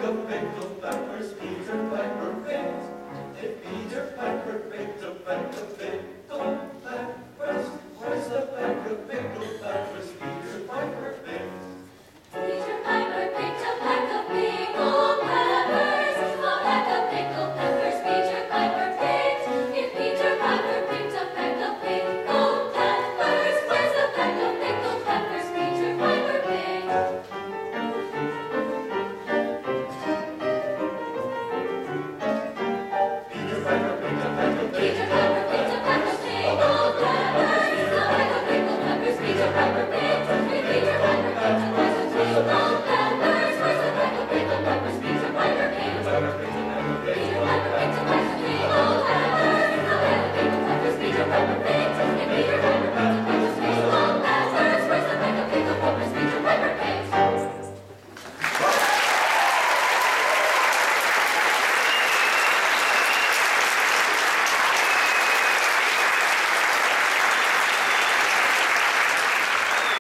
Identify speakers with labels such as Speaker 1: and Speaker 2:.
Speaker 1: of pickle peppers Peter Piper picked. If Peter Piper picked a peck of pickle peppers, where's the peck of pickle peppers